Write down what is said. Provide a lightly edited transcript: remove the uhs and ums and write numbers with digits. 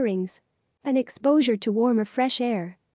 airings. An exposure to warm or fresh air